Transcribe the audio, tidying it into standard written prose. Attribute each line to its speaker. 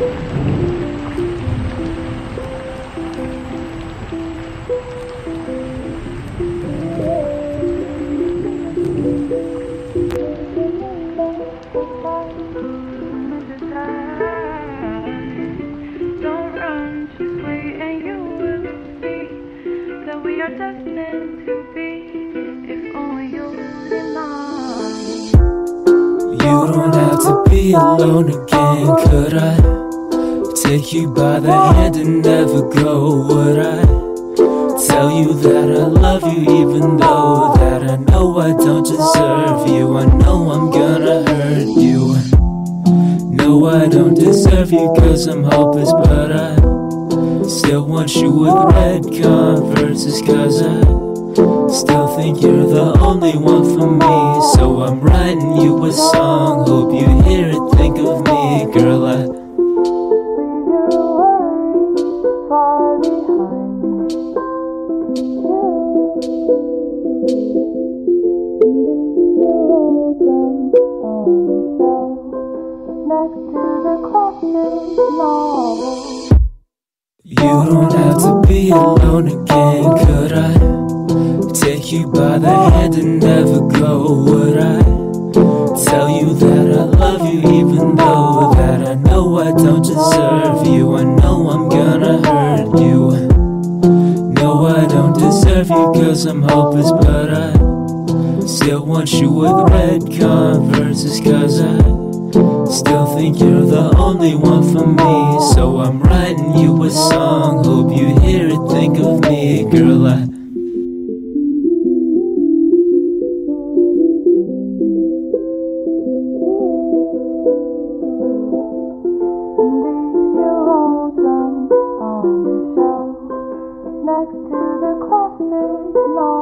Speaker 1: Don't run, just wait and you will see that we are destined to be, if only you deny.
Speaker 2: You don't have to be alone again, could I? Take you by the hand and never go, would I? Tell you that I love you even though that I know I don't deserve you. I know I'm gonna hurt you. No, I don't deserve you cause I'm hopeless, but I still want you with red Converses, cause I still think you're the only one for me. So I'm writing you a song, hope you hear it, think of me. Girl, I
Speaker 1: Far behind next to the classic novel.
Speaker 2: You don't have to be alone again, could I? Take you by the hand and never go, would I? Tell you that I love you even though that I know I don't deserve you. I know I'm gonna hurt you. No, I don't deserve you cause I'm hopeless, but I still want you with red Converses, cause I still think you're the only one for me. So I'm writing you a song, hope you hear it, think of me. Girl, I
Speaker 1: Next to the classic novel.